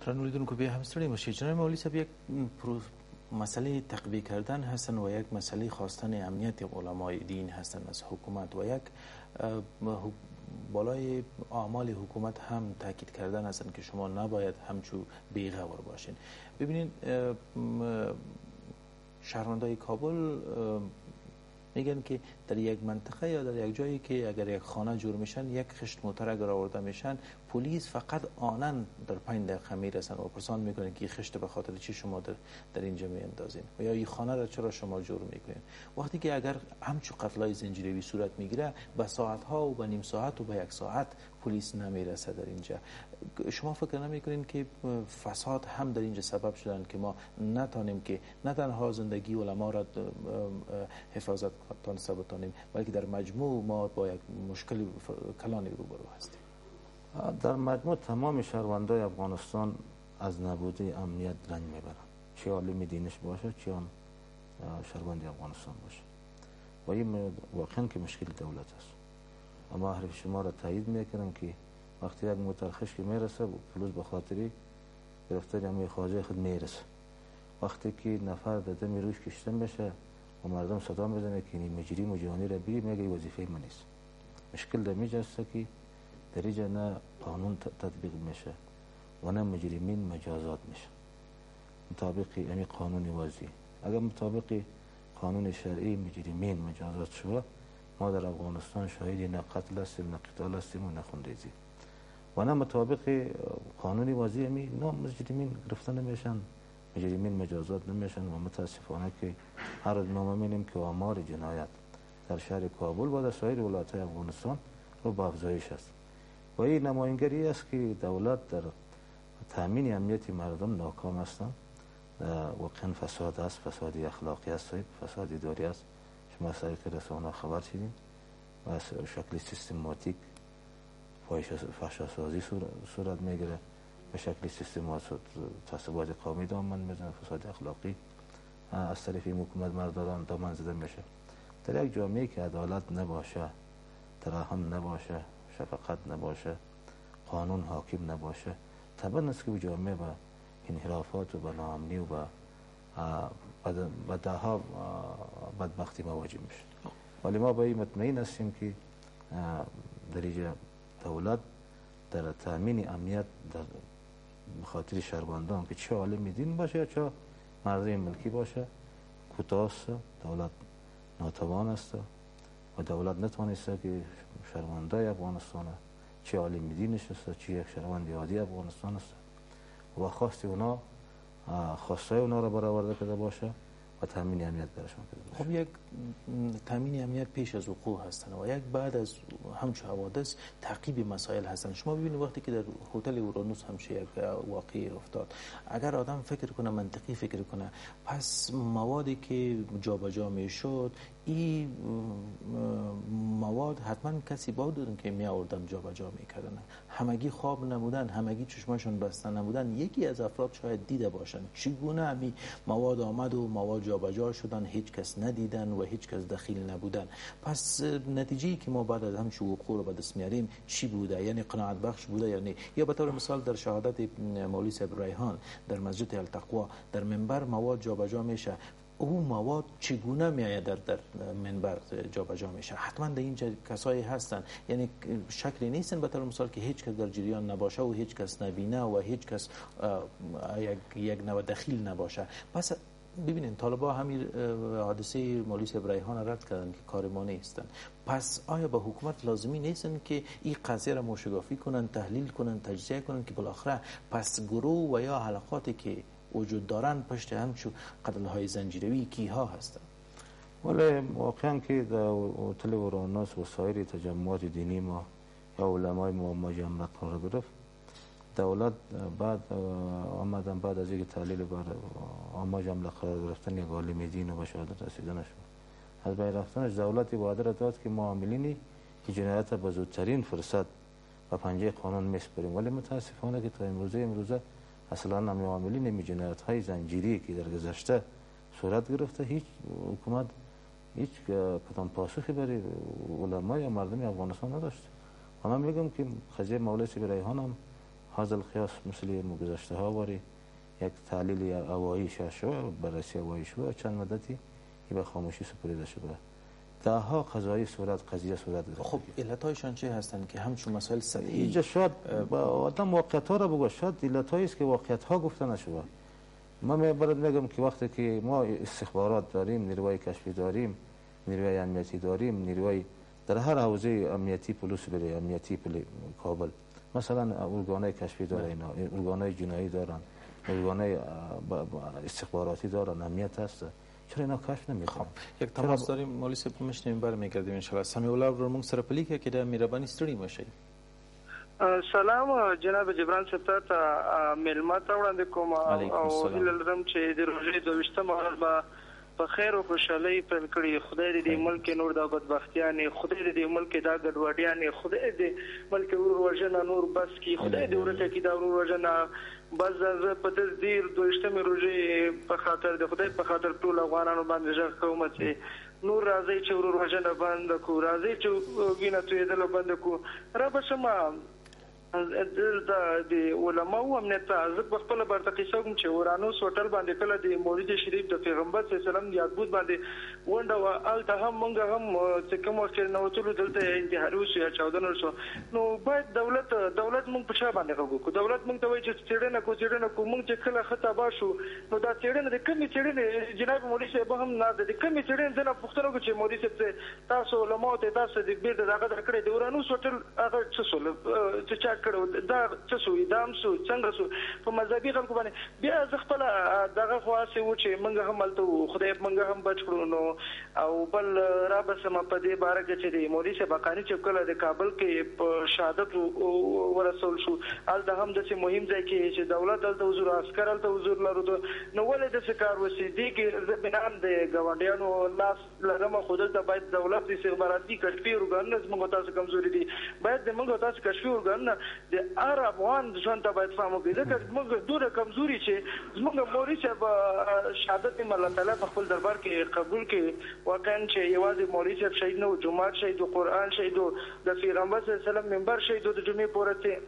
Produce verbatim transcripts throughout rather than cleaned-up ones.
قطران ولیدونکو بیا هم ستړي مشي. جناب مولوی صاحب، یک مسئله تقویه کردن هستن و یک مسئله خواستن امنیت علمای دین هستن از حکومت و یک بالای اعمال حکومت هم تاکید کردن هستن که شما نباید همچو بیغور باشین. ببینید شهروندای کابل میگن که در یک منطقه یا در یک جایی که اگر یک خانه جور میشن، یک خشت موتر اگر آورده میشن، پلیس فقط آنن در پنج دقیقه میرسن و پرسان میکنن که خشت به خاطر چی شما در, در اینجا میاندازین و یا این خانه را چرا شما جور میکنین. وقتی که اگر همچو قتلای زنجیروی صورت میگیره، به ساعت ها و به نیم ساعت و به یک ساعت پلیس نمیرسه در اینجا. شما فکر نمیکنین که فساد هم در اینجا سبب شدن که ما نتانیم که نه تنها زندگی علما را حفاظت تانسته بتانیم، بلکه در مجموع ما با یک مشکل کلانی روبرو هستیم؟ در مجموع تمام شهروندای افغانستان از نبود امنیت رنج میبرن، چه عالم دینش باشه چه هم شهروند افغانستان باشه، و این واقعا که مشکل دولت است. اما حرف شما را تایید میکنم که وقتی یک موتر خشک میرسه، پلیس به خاطری گرفتاری همه خواجه خود میرسه. وقتی که نفر در دم روش کشته میشه و مردم صدا میزنه که این مجرم و جوانی را بگیر، میگه وظیفه من نیست. مشکل در میجا است که در اینجا نه قانون تطبیق میشه و نه مجرمین مجازات میشه مطابق این قانون وضعی. اگر مطابق قانون شرعی مجرمین مجازات شود، ما در افغانستان شاهدی نه قتل هستیم نه قتال هستیم و نه خونریزی، و نه مطابق قانون وضعی می نه مجرمین گرفته نمیشن، مجرمین مجازات نمیشن. و متاسفانه که هر روز ما میبینیم که آمار جنایت در شهر کابل و در سایر ولایت‌های افغانستان رو به افزایش است، و این نمایانگری است که دولت در تامین امنیت مردم ناکام هستند. واقعا فساد است، فساد اخلاقی است، فساد اداری است. شما از طریق رسانه‌ها خبر شدید و از شکل سیستماتیک فحشاسازی صورت میگیره، به شکل سیستماتیک تعصبات قومی دامن میزنه، فساد اخلاقی از طرف این حکومت مردان دامن زده میشه. در یک جامعه که عدالت نباشه، تراحم نباشه، شفقت نباشه، قانون حاکم نباشه، طبعا است که به جامعه به انحرافات و به ناامنی و به بدها بدبختی مواجه میشه. ولی ما به این مطمئن هستیم که در اینجا دولت در تامین امنیت در خاطر شهروندان که چه عالم دین باشه چه مردم ملکی باشه کوتاه است. دولت ناتوان است و دولت نتوانسته که شهروندای افغانستان چه عالم دینش است چه یک شهروند عادی افغانستان است و خواست اونا خواسته اونا را برآورده کرده باشه و تامین امنیت برشون کرده باشه. خب یک تامین امنیت پیش از وقوع هستن و یک بعد از همچون حوادث تعقیب مسائل هستن. شما ببینید وقتی که در هتل اورانوس همشه یک واقعی افتاد، اگر آدم فکر کنه، منطقی فکر کنه، پس موادی که جابجا میشد این مواد حتما کسی بودن که می آوردن جابجا میکردن. همگی خواب نبودن، همگی چشمشون بسته نبودن. یکی از افراد شاید دیده باشن چگونه همین مواد آمد و مواد جابجا شدن، هیچ کس ندیدن و هیچ کس دخیل نبودن. پس نتیجه‌ای که ما بعد از همچو وقوع رو به دست میاریم چی بوده؟ یعنی قناعت بخش بوده یا نه؟ یا به طور مثال در شهادت مولوی صاحب ریحان در مسجد التقوا در منبر مواد جابجا میشه، اون مواد چگونه میآید در در منبر جابجا میشه؟ حتما در اینجا کسایی هستن، یعنی شکلی نیستن به طور مثال که هیچ کس در جریان نباشه و هیچ کس نبینه و هیچ کس یک یک نوع دخیل نباشه. پس ببینید طالبا همین حادثه مولوی صاحب ریحان رد کردن که کار ما نیستن. پس آیا به حکومت لازمی نیستن که این قضیه را موشگافی کنن، تحلیل کنن، تجزیه کنن که بالاخره پس گروه و یا حلقاتی که وجود دارن پشت همچون قتل های زنجیروی کیها هستن؟ ولی واقعا که در هتل اورانوس و سایر تجمعات دینی ما یا علمای ما مجمع قرار گرفت، دولت بعد آمدن بعد از اینکه تحلیل بر آما جمله قرار گرفتن یک عالم دین و به شهادت رسیدنش از بین رفتنش، دولت وعده داد که ما عاملینی که جنایت به زودترین فرصت و پنجه قانون میسپریم. ولی متاسفانه که تا امروزه امروزه اصلا نمی عاملین نمی جنایت های زنجیری که در گذشته صورت گرفته هیچ حکومت هیچ کدام پاسخی برای علما یا مردم افغانستان نداشت. و من میگم که قضیه مولوی صاحب ریحان هم هذا القیاس مثل گذشته ها واری یک تحلیل هوایی شو بررسی هوایی شو چند مدتی به خاموشی سپرده شده دهها قضایی صورت قضیه صورت گرفت. خب علتایشان چه هستند که همچون مسائل سطحی اینجا شاید با آدم واقعیت ها را بگو شاید علتایی است که واقعیت ها گفته نشده. من برات میگم که وقتی که ما استخبارات داریم، نیروهای کشفی داریم، نیروهای امنیتی داریم، نیروهای در هر حوزه امنیتی پلیس بری امنیتی کابل مثلا ارگانهای کشفی داره، اینا ارگانهای جنایی دارن، ارگانهای استخباراتی دارن، امنیت هست، چرا اینا کشف نمیکنن؟ یک تماس داریم مولوی صاحب میشنیم برمیگردیم ان شاء الله. سمیع الله رو موږ سره پلیکه کې د مهرباني ستړي مشي. سلام جناب جبران صاحب ته ملمت وړاندې کوم او هیله لرم چې د روزي د وشتمه ورځ په خیر او خوشحالۍ پیل کړي. خدای دې ملک نور د بدبختیانې، خدای دې ملک دا ګډوډیانې، خدای دې ملک ورور وژنه نور بس کی، خدای دې ورته کی دا ورور وژنه بس. زه په دې دیر د وشتمه روزي په خاطر د خدای په خاطر ټول افغانانو باندې ژغ کوم چې نور راځي چې ورور وژنه بند کو، راځي چې وینه تویدل بند کو. را به شمه د علماء امنیت زه په خپل برتقي سوم چې ورانوس هوټل باندې کله د مولوی شریف د پیغمبر صلی الله علیه وسلم یادبود باندې ونده و الته هم مونږ هم چې کوم وخت نو ټول دلته انتحاري وشو یا چاودنه وشو نو باید دولت دولت مونږ په چا باندې غوږو دولت مونږ ته وایي چې څېړنه کو څېړنه کو مونږ چې کله خطا باشو نو دا څېړنه د کومې څېړنې جناب مولوی صاحب هم نه د کومې څېړنې نه پوښتنه کوي چې مولوی صاحب تاسو علماء ته تاسو د بیرته دغه درکړې د ورانوس هوټل هغه څه سول چې چا دا څه سو ادام سو څنګه سو په مذهبي خلکو باندې بیا ځ خپل دغه خاصه و چې موږ هم ملته خدای موږ هم بچ کړو نو او بل را بسم په دې باره کې چې د مولوی صاحب قانی چې کله د کابل کې په شهادت ورسول شو ال د هم د مهم ځای کې چې دولت دلته حضور عسكر دلته حضور لرو نو ولې د سکار وسیدي کې د بنام د ګاونډیانو لاس لرمه خود ته باید دولت د استخباراتي کشفي ورګان موږ تاسو کمزوري دي باید موږ تاسو کشفي ورګان د هر افغان ژوند ته باید فهم وکړي ځکه موږ دوره کمزوري چې موږ مولوی صاحب شهادت الله تعالی په خپل دربار کې قبول کړي واقعا چې یوازې مولوی صاحب شهید نه جمعه شهید قرآن شهید د پیغمبر صلی الله علیه وسلم منبر شهید د جمعې پورته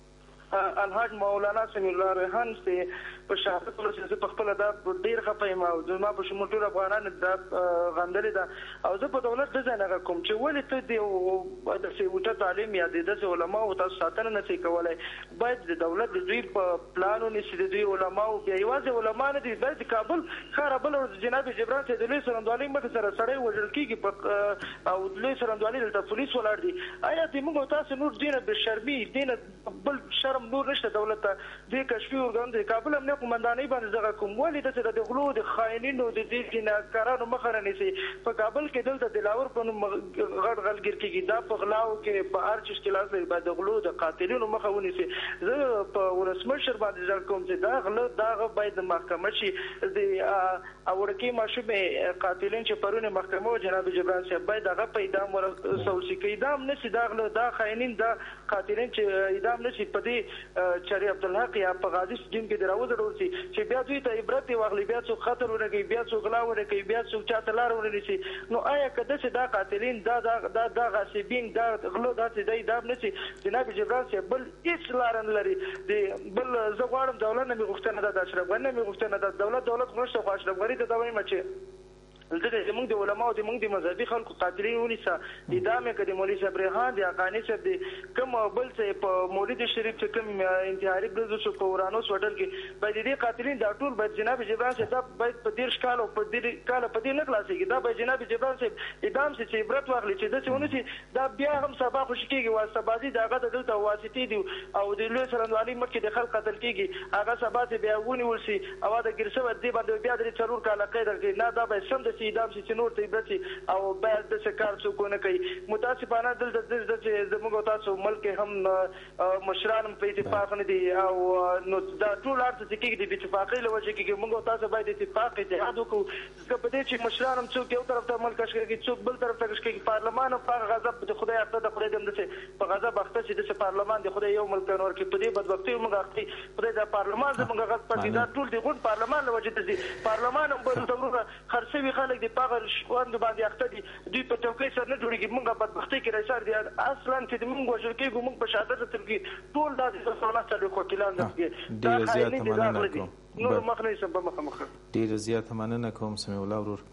الحاج مولانا سمیع الله ریحان سي په شهادت ورسې په خپل دا ډیر خپایم او زما په شمول ټول افغانان دا غندل دا او زه په دولت د ځنه کوم چې ولې ته دی د سیوټه تعلیم یا د علماء او تاسو ساتنه نشي کولای باید د دولت د دوی په پلانو نشي د دوی علماء او یوازې علماء نه دي د کابل خرابل جناب جبران سي د لوی سرندوالي مخ سره سړی وژل کیږي او لوی سرندوالي د پولیس ولاړ دي آیا د موږ تاسو نور دینه به شرمي دینه بل شرم نور نشته دولت د کشفي ورګان د کابل امنیت قومندانۍ باندې ځای کوم ولې د غلو د خاینینو د دې جناکارانو مخه نشي په کابل کې دلته د لاور په غړ غلګر کېږي دا په غلاو کې په هر چیز کې لاس لري د غلو د قاتلینو مخه ونیسي زه په ورسمشر باندې ځل کوم چې دا غلو دا باید محکمه شي د اورکی ماشومه قاتلین چې پرونه محکمه جناب جبران صاحب باید هغه په اعدام ورسول شي کې اعدام نشي دا غلو دا خاینین دا قاتلین چې اعدام نشي په دې چری عبدالحق یا په غازی سجن کې دراوځ ورسي چې بیا دوی ته عبرت واغلي بیا څو خطر ورګي بیا څو غلا ورګي بیا څو چاته لار ورنيسي نو آیا کده چې دا قاتلین دا دا دا غاصبین دا غلو دا چې دا نشي جناب جبران صاحب بل هیڅ لار نه لري دی بل زه غواړم دولت نه غوښتنه ده د اشرف غنی نه غوښتنه ده دولت دولت نشته خو اشرف غنی ته دا وایم چې دلته زموږ د علماء او زموږ د مذهبي خلکو قاتلین ونیسه اعدام یې کړي مولوی صاحب ریحان د افغاني صاحب د کوم بل څه په مولوی شریف چې کوم انتحاري بریدو شو په ورانوس هوټل کې باید دې قاتلین دا ټول باید جناب جبران صاحب باید په دېرش کال او په دې کال په دې نه خلاصيږي دا باید جناب جبران صاحب اعدام شي چې عبرت واخلي چې د څونه چې دا بیا هم سبا خوشی کېږي واسطه بازي دغه دلته واسطي دي او د لوی سرندوالي مکه د خلک قتل کېږي هغه سبا ته بیا ونیول شي او د ګرسو دې باندې بیا د څلور کال قید کړي نه دا به سم د اعدام شي چې نور ته بچي او باید د سکار څوک نه کوي متاسفانه دلته د زموږ تاسو ملک هم مشران په اتفاق نه دي او نو دا ټول ارته چې کې د اتفاقي لوجه کې موږ تاسو باید اتفاق اتحاد وکړو چې په دې چې مشران هم څوک یو طرف ته ملک شي څوک بل طرف ته شي پارلمان په غضب د خدای اخته د خدای دمده په غضب اخته چې د پارلمان د خدای یو ملک نور کې په دې بدبختي موږ اخته خدای د پارلمان زموږ غږ پاتې دا ټول د ګوند پارلمان لوجه دي پارلمان هم بل څومره خرڅوي خلک د پاغه شکوند باندې اخته دي دوی په توګه سره نه جوړیږي موږ بدبختی کې راځي دي اصلا چې موږ وژل کېږو موږ په شهادت تر کې ټول د سوالات سره وکیلان دي ډیر زیات مننه کوم نور مخ نه سم په مخ مخ ډیر زیات مننه کوم سمي الله ورور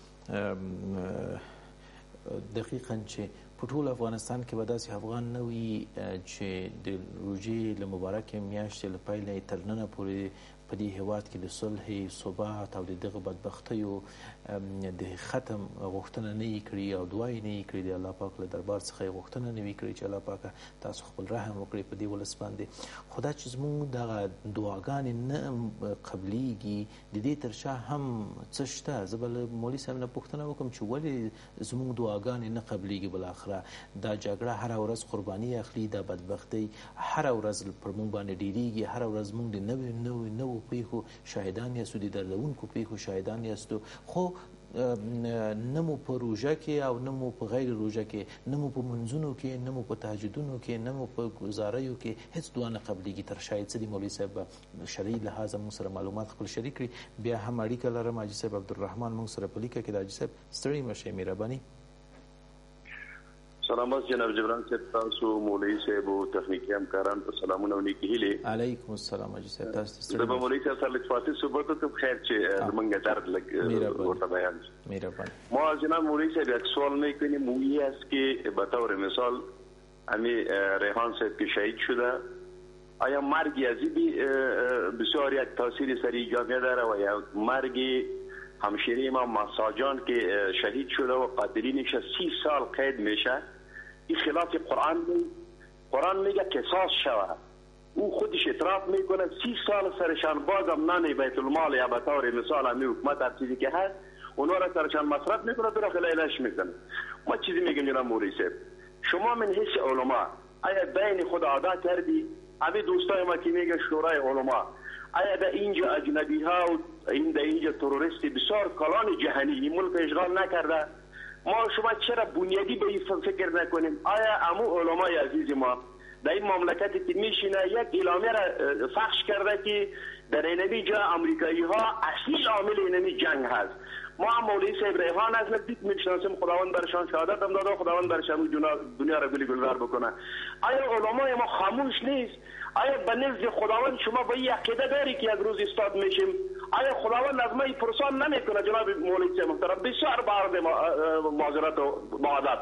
دقیقاً چې په ټول افغانستان کې به داسې افغان نه وي چې د روژې له مبارکې میاشتې له پیله تر ننه پورې په دې هېواد کې د صلح ثبات او د دغه بدبختیو د ختم غوښتنه نه یې کړې او دعا یې نه یې کړې د الله پاک له دربار څخه یې غوښتنه نه وي کړې چې الله پاکه تاسو خپل رحم وکړئ په دې ولس باندې خو دا چې زموږ دغه دعاګانې نه قبلیږي د دې تر شا هم څه شته زه به له مولوي صاحب نه پوښتنه وکړم چې ولې زموږ دعاګانې نه قبلیږي بالاخره دا جګړه هره ورځ قرباني اخلي دا بدبختۍ هره ورځ پر موږ باندې ډېرېږي هره ورځ موږ د نویو نویو نوو پیښو شاهدان یاستو د دردونکو پیښو شاهدان یاستو خو نه مو په روژه کې او نه مو په غیر روژه کې نه مو په منځونو کې نه مو په تهجدونو کې نه مو په ګزاریو کې هیڅ دعا نه قبلیږي تر شاید څه دي مولوي صاحب شرعي لحاظه موږ سره معلومات خپل شریک کړي بیا هم اړیکه لرم حاجي صاحب عبدالرحمن موږ سره په لیکه کې د حاجي صاحب ستړي مشئ مهرباني سلامات جناب جبران صاحب تاسو مولوي صاحب او تخنیکی همکاران ته سلامونه او نیکی هیله علیکم السلام حاجي صاحب تاسو د مولوي صاحب سره لطفاتي صحبت ته خیر چې زمونږ درد لګ ورته بیان مهرباني ما جناب مولوي صاحب یک سوال میکنیم مویی است که به طور مثال امی ریحان صاحب که شهید شده آیا مرگ یزیدی بسیار یک تاثیر سری جامعه داره و یا مرگ همشیره ما مساجان که شهید شده و قاتلینش سی سال قید میشه این خلاف قرآن می قرآن میگه قصاص شوه او خودش اعتراف میکنه سی سال سرشان بازم نان بیت المال یا به طور مثال همی حکومت هر چیزی که هست اونا را سرشان مصرف میکنه تو را خلایلش میکنه ما چیزی میگم جناب مولوی صاحب شما من حیث علما آیا بین خود عادا کردی امی دوستای ما که میگه شورای علما آیا در اینجا اجنبی ها و این در اینجا تروریستی بسیار کلان جهانی این ملک اشغال نکرده ما شما چرا بنیادی به این فکر نکنیم آیا امو علمای عزیز ما در این مملکتی که میشینه یک اعلامیه را فخش کرده که در اینمی جا امریکایی ها اصیل عامل اینمی جنگ هست ما مولوی صاحب ریحان از نزدیک میشناسیم خداوند برشان شهادت هم داده خداوند برشان دنیا را گلی گلزار بکنه آیا علمای ما خاموش نیست آیا به نزد خداوند شما به این عقیده داری که یک روز استاد میشیم آیا خداوند از ما این پرسان نمیکنه جناب مولوی صاحب محترم بسیار بارد معذرت و معادات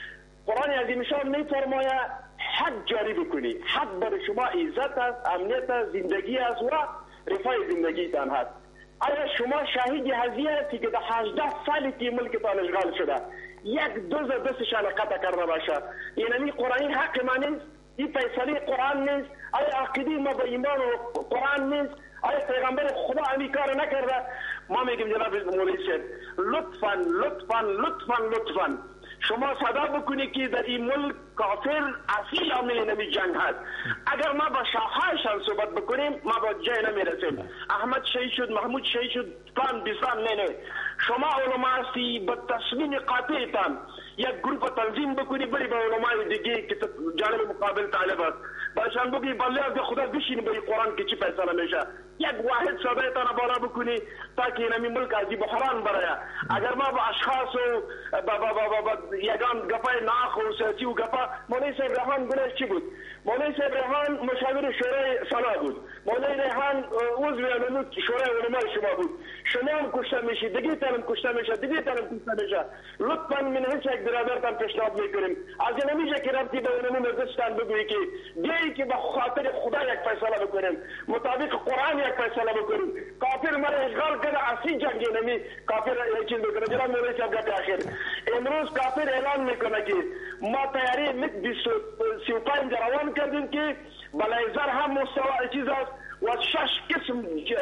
قرآن عظیم شان میفرماید حد جاری بکنی حد برای شما عزت است امنیت است زندگی است و رفاه زندگی تان هست آیا شما شاهدی هزی هستی که در هجده سالی که ملکتان اشغال شده یک دوز دستشان قطع کرده باشه یعنی قرآنی حق ما نیست این فیصله قرآن نیست آیا عقیده ما به ایمان و قرآن نیست آیا پیغمبر خدا امی کار نکرده ما میگیم جناب مولوی صاحب لطفاً لطفاً لطفاً لطفاً شما صدا بکنید که در این ملک کافر اصیل عامل نمی جنگ هست اگر ما با شاخهایشان صحبت بکنیم ما با جای نمیرسیم احمد شهید شد محمود شهید شد فلان بیسان نه نه شما علما هستی با تصمیم قاطعتان یک گروه تنظیم بکنی بری با علمای دیگه که جانب مقابل طالب است برشان بگی بالله از خدا بشین بری قرآن که چی فیصله میشه یک واحد صدایتان بالا بکنی تاکه نمی ملک از بحران برای اگر ما با اشخاص و با با با با یگان گپای ناخ و سیاسی و گپا مولوی صاحب ریحان گناهش چی بود مولوی صاحب ریحان مشاور شورای صلاح بود مولوی ریحان عضو علمای شورای علمای شما بود شما هم کشته میشی دیگه تانم کشته میشه دیگه تانم کشته میشه لطفا من هیچ یک برادرتان پیشنهاد میکنیم از نمیشه که ربطی به علمای مجلستان بگویی که بیایی که به خاطر خدا یک فیصله بکنیم مطابق قرآن یک فیصله بکنیم کافر مرا اشغال کرده اصلی جنگی نمی کافر یک چیز بکنه جناب مولوی صاحب گفت آخر امروز کافر اعلان میکنه که ما تیاری مت سی و پنج روان کردیم که بلیزر هم مستوى چیز است و شش قسم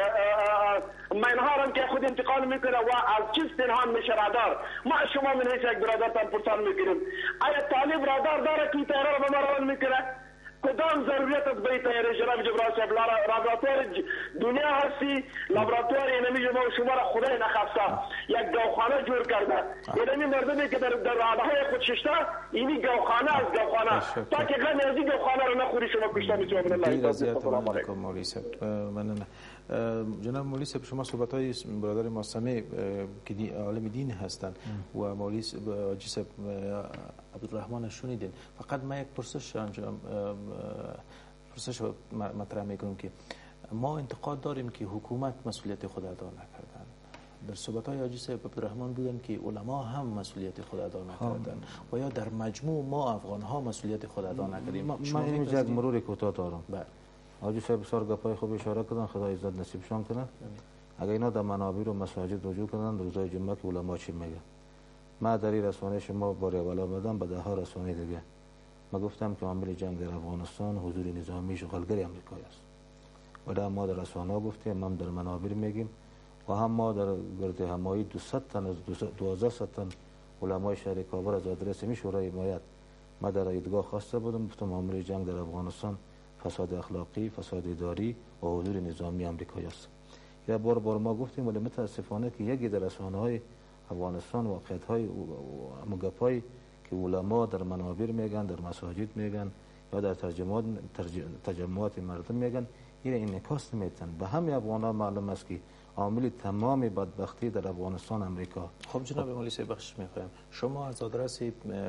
منها هم که خود انتقال میکنه و از چیز پنهان میشه رادار ما شما من هیچ یک برادرتان پرسان میکنیم آیا طالب رادار داره که تیاره رو به ما روان میکنه کدام ضروریت است به تیاری جناب جبران صاحب؟ لابراتوار دنیا هستی، لابراتوار اینمی ما شما را خدای نخواسته یک گوخانه جور کرده. اینمی مردمی که در در راههای خود ششته، اینی گوخانه از گوخانه تا که غم از این گوخانه رو نخوری شما کشته میتونید. دیر از زیاد تمام کن مولوی صاحب. من جناب مولوی صاحب شما صحبت های برادر ماسمه که دی عالم دین هستند و مولوی حاجی صاحب عبدالرحمن شنیدین. فقط من یک پرسش انجام پرسش مطرح میکنم که ما انتقاد داریم که حکومت مسئولیت خود ادا نکردن. در صحبت های حاجی صاحب عبدالرحمن بودن که علما هم مسئولیت خود ادا نکردن و یا در مجموع ما افغان ها مسئولیت خود ادا نکردیم. من اینجا یک مرور کوتاه دارم. بله حاجی صاحب بسیار گپای خوب اشاره کردن، خدا عزت نصیب شان کنه. اگر اینا در منابر و مساجد رجوع کردن روزای جمعه که علما چی میگه، ما در این رسانه شما بار اول آمدم به ده ها رسانه دیگه ما گفتم که عامل جنگ در افغانستان حضور نظامی شغلگری آمریکایی است و در ما در رسانه گفتیم، هم در منابر میگیم و هم ما در گرد همایی دویست تن از دوازده تن علمای شهر کابل از آدرس می شورای حمایت ما در ایدگاه خواسته بودم، گفتم عامل جنگ در افغانستان فساد اخلاقی، فساد اداری و حضور نظامی آمریکایی است. یا بار بار ما گفتیم ولی متاسفانه که یکی در رسانه های افغانستان واقعیت های مگپای که علما در منابر میگن، در مساجد میگن یا در ترجمات ترجمات مردم میگن، این انعکاس نمیتن. به همه افغانا معلوم است که عامل تمام بدبختی در افغانستان امریکا. خب جناب مولوی صاحب بخشش میخوایم شما از آدرس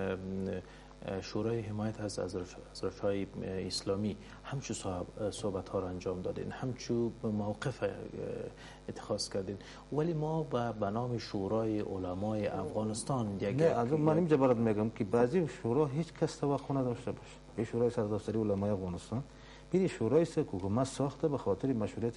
شورای حمایت از حضرت‌های اسلامی همچون صحبت ها را انجام دادین، همچون موقف اتخاذ کردین، ولی ما به نام شورای علمای افغانستان نه از من اینجا برات میگم که بعضی شورا هیچ کس توقع نداشته باشه. به شورای سردفتری علمای افغانستان ببین شورای است که حکومت ساخته به خاطر مشروعیت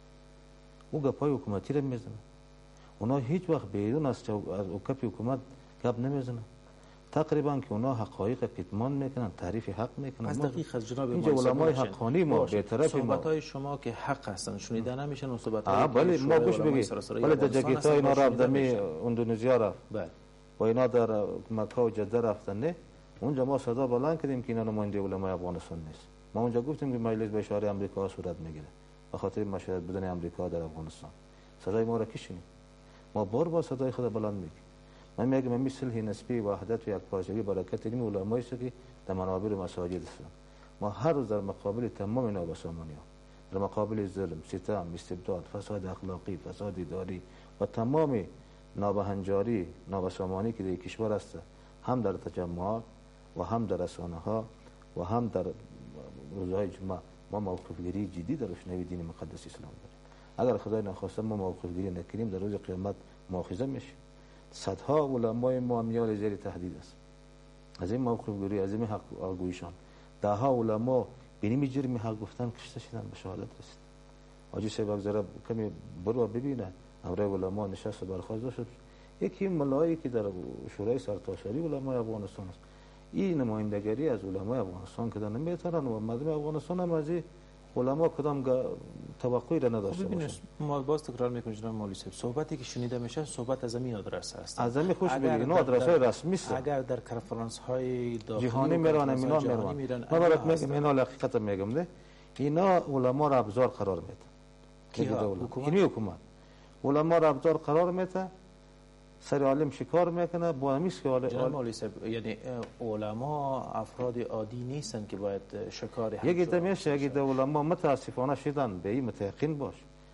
او گپای حکومتی را میزنه. اونا هیچ وقت بدون از اوکاپ حکومت گپ نمیزنه. تقریبا که اونا حقایق کتمان میکنن، تعریف حق میکنن. از دقیق از جناب اینجا علمای حقانی ما به طرف ما صحبت های شما که حق هستن شنیده نمیشن و صحبت های بله ما گوش بگید ولی در جگیتا اینا رفت دمی اندونزیا رفت بله و اینا در مکه و جده رفتن نه اونجا ما صدا بلند کردیم که اینا نماینده علمای افغانستان نیست. ما اونجا گفتیم که مجلس به اشاره آمریکا صورت میگیره به خاطر مشارکت بدن آمریکا در افغانستان. صدای ما را کشیدیم. ما بار بار صدای خود بلند میگیم. من میگم من مثل نسبی وحدت و یک پارچگی برکت این علمایی است که در منابر و مساجد هستند. ما هر روز در مقابل تمام اینا بسامانی ها در مقابل ظلم، ستم، استبداد، فساد اخلاقی، فساد اداری و تمام نابهنجاری، نابسامانی که در کشور است، هم در تجمعات و هم در رسانه ها و هم در روزهای جمعه ما موقف گیری جدی در روشنایی دین مقدس اسلام داریم. اگر خدای نخواسته ما موقف گیری نکنیم در روز قیامت مؤاخذه میشیم. صدها علمای ما میال زیر تهدید است. از این موقف گیری از این حق آگویشان ده ها علما بینیم جرم حق گفتن کشته شدن به شهادت رسید. حاجی صاحب ذره کمی برو ببینه امر علما نشست و برخاست شد. یکی ملایی که در شورای سرتاسری علمای افغانستان است. این نمایندگی از علمای افغانستان که نمیتونن و مردم افغانستان هم از علما کدام توقعی را نداشته باشند. ما باز تکرار میکنیم جناب مولوی صاحب صحبتی که شنیده میشه صحبت از این آدرس است. از این خوش بگید نه آدرس های رسمی است. اگر در کنفرانس های داخلی جهانی میرن اینا میرن. ما برات میگم اینا حقیقت میگم نه. اینا علما را ابزار قرار میده. کی حکومت علما را ابزار قرار میده. سر عالم شکار میکنه با همیش که جناب مولوی صاحب یعنی علما افراد عادی نیستن که باید شکار هم یکی دمیشه یکی ده علما متاسفانه شدن به این متقین باش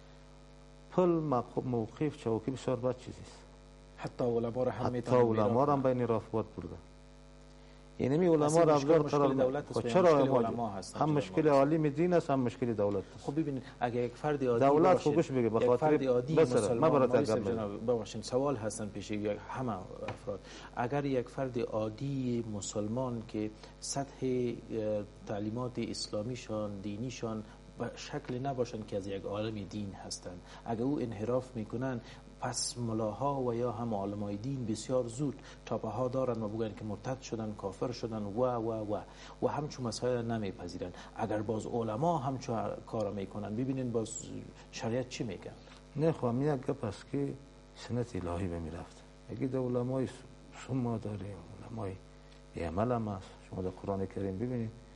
پل موقف چوکی بسیار بد چیزی است. حتی علما را هم حتی علما را هم بین رافضات برده. یعنی می علما را ابزار قرار میده. چرا علما هستن؟ هم مشکل عالم دین است هم مشکل دولت است. خب ببینید اگه یک فرد عادی دولت خوبش بگه به خاطر عادی مسلمان ما ببخشید سوال هستن پیش همه افراد اگر یک فرد عادی مسلمان که سطح تعلیمات اسلامیشان دینیشان به شکل نباشن که از یک عالم دین هستند اگر او انحراف میکنن پس ملاها و یا هم علمای دین بسیار زود تاپه ها دارن و بگن که مرتد شدن کافر شدن و و و و همچون مسائل نمیپذیرن. اگر باز علما همچون کار میکنن ببینین باز شریعت چی میگن؟ نه خب یک گپ است که سنت الهی به میرفت. اگه در علمای شما داریم علمای عمل هم است. شما در قرآن کریم ببینید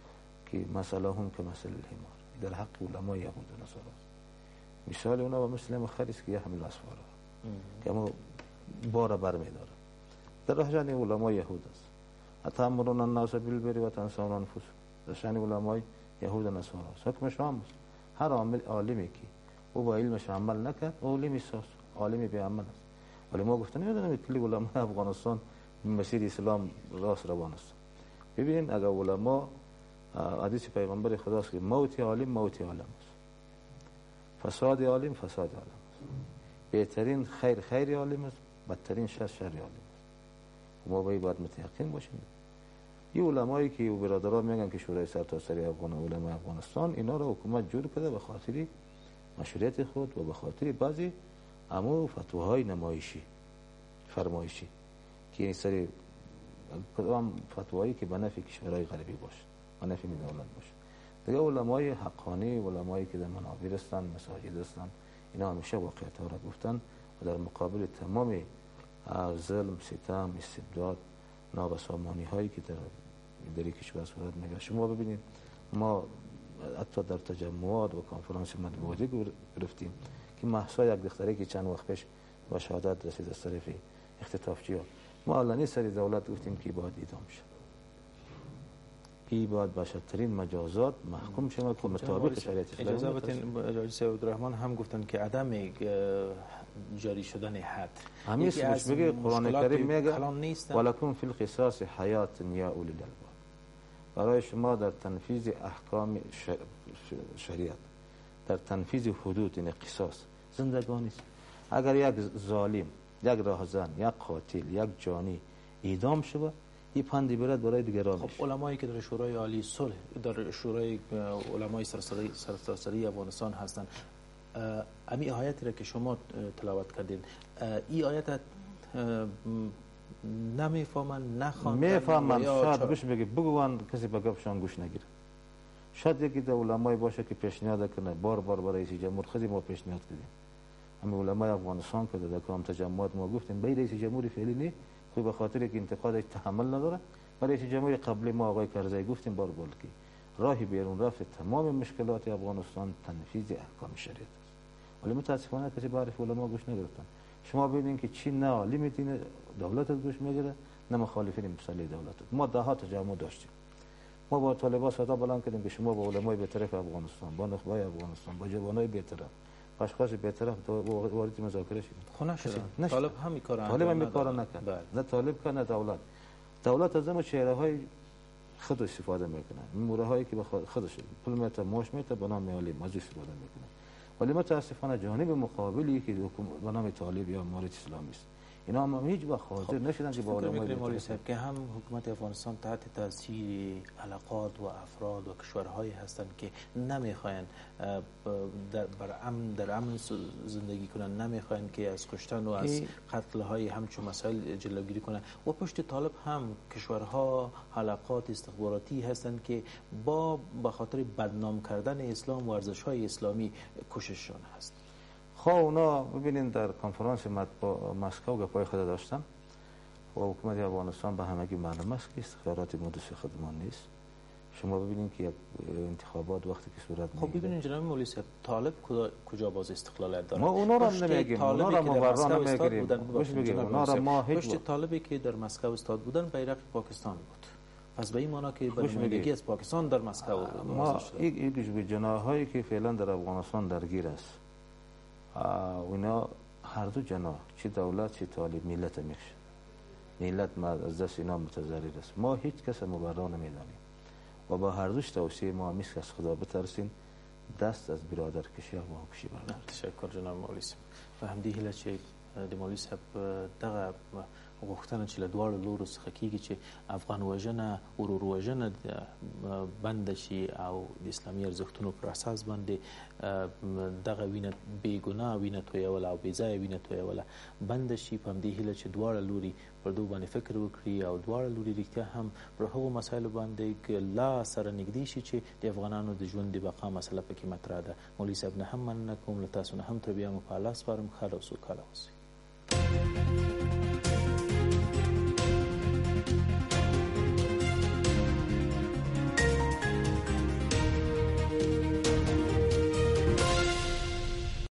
که مسئله هم که مسئله الحمار در حق علماء یهود و نصارا مثال اونا و مثل مخری است که یحمل اسفارا که اما بار بر میداره در شأن علماء یهود است اتامرون الناس بالبر و تنسون انفسکم در شأن علماء یهود و نصارا حکم شام است. هر عامل عالمی که او با علمش عمل نکرد عالمی ساز عالمی به عمل است. ولی ما گفتن نمیدونم کلی علماء افغانستان مسیر اسلام راست روان است. ببینید اگر علما حدیث پیغمبر خداست که موت عالم موت عالم است، فساد عالم فساد عالم است، بهترین خیر خیر عالم است، بدترین شر شر عالم است. ما باید متيقن باشیم. این علمایی که برادران میگن که شورای سرتاسری افغان علما افغانستان اینا را حکومت جور کرده به خاطر مشروعیت خود و به خاطر بعضی امو فتواهای نمایشی فرمایشی که این سری کدام فتوایی که به نفع کشورهای غربی باشه به نفع دولت باشه. دیگه علمای حقانی علمایی که در منابر هستند مساجد هستند اینا همیشه واقعیت ها را گفتن و در مقابل تمام ظلم ستم استبداد نابسامانی هایی که در در کشور صورت میگیره. شما ببینید ما حتی در تجمعات و کنفرانس مطبوعاتی گرفتیم که محسا یک دختری که چند وقت پیش با شهادت رسید از طرف اختطافچی ها ما علنی سر دولت گفتیم که باید اعدام شد، که باید به شدترین مجازات محکوم شد که مطابق شریعت اسلامی. اجازه بدین رئیس عبدالرحمن هم گفتن که عدم جاری شدن حد همین سوش بگه قرآن کریم میگه ولکم فی القصاص حیات یا اولی الالباب، برای شما در تنفیذ احکام شریعت در تنفیذ حدود این قصاص زندگانی است. اگر یک ظالم یک راهزن یک قاتل یک جانی اعدام شود این پندی برد برای دیگران. خب علمایی که در شورای عالی صلح در شورای علمای سراسری سراسری افغانستان هستند امی آیتی را که شما تلاوت کردین این آیت نمیفهمن نخواندن میفهمن شاید گوش بگی بگوان کسی به گپشان گوش نگیره. شاید یکی در علمای باشه که پیشنهاد کنه بار بار برای رئیس جمهور خودی ما پیشنهاد کردیم اما علمای افغانستان که در کام تجمعات ما گفتیم به رئیس جمهور فعلی نه خود به خاطر که انتقادش تحمل نداره برای رئیس جمهور قبلی ما آقای کرزی گفتیم بار بار که راهی بیرون رفت تمام مشکلات افغانستان تنفیذ احکام شریعت است. ولی متاسفانه کسی بعرف علما گوش نگرفتن. شما ببینید که چی نه عالم دین دولت گوش میگیره نه مخالفین مسئله دولت. ما ده ها تجمع داشتیم، ما با طالبان صدا بلند کردیم که شما با علمای بی‌طرف افغانستان با نخبای افغانستان با جوانای بی‌طرف اشخاص بی‌طرف وارد مذاکره شدیم. خونه شد طالب همین کارو طالب همین کارو نکرد. نه طالب کنه دولت دولت از اون چهره های خود استفاده میکنه، موره هایی که به خودش پول میته ماش میته به نام عالم از استفاده میکنه. ولی متاسفانه جانب مقابلی که به نام طالب یا امارت اسلامی است اینا هم هیچ وقت حاضر نشدن که با علمای مولوی صاحب که هم حکومت افغانستان تحت تاثیر علاقات و افراد و کشورهایی هستند که نمیخواین در بر امن در امن زندگی کنن، نمیخواین که از کشتن و از قتل های همچون مسائل جلوگیری کنن و پشت طالب هم کشورها علاقات استخباراتی هستند که با به خاطر بدنام کردن اسلام و ارزش های اسلامی کوشششان هست. خب اونا ببینید در کنفرانس مطبوع مسکو گپای خود داشتن و حکومت افغانستان به همگی معلوم است که استخبارات مدرس خدمان نیست. شما ببینید که انتخابات وقتی که صورت میگیره. خب ببینید جناب مولوی صاحب طالب کجا باز استقلال داره؟ ما اونا را نمیگیم، اونا را مبرر نمیگیریم. باش بگیم اونا را ما هیچ طالبی که در مسکو استاد بودن بیرق پاکستان بود. پس به این معنا که برنامه‌ریزی از پاکستان در مسکو ما این این جناحایی که فعلا در افغانستان درگیر است و اینا هر دو جناح چه دولت چه طالب ملت میشه. ملت ما از دست اینا متضرر است. ما هیچ کس مبرر نمیدانیم و با هر دوش توصیه ما میشه از خدا بترسین دست از برادر کشی و کشی بردار. تشکر جناب مولوی صاحب. و همدې هیله چې د مولوی صاحب دغه غوښتنه چې له دواړو لورو څخه کیږي چې افغان وژنه ورور وژنه بند شي او د اسلامي ارزښتونو پر اساس باندې دغه وینه بې ګناه وینه تویول او بې ځایه وینه تویول بند شي. په همدې هیله چې دواړه لوري پر دو باندې فکر وکړي او دواړه لوري رښتیا هم پر هغو مسایلو باندې لا سره نږدې شي چې د افغانانو د ژوند د بقا مسله پکې مطرح ده. مولوي صاحب نه هم مننه کوم، له تاسو نه هم تر بیا مو په الله سپارم. ښه او سوکاله اوسئ.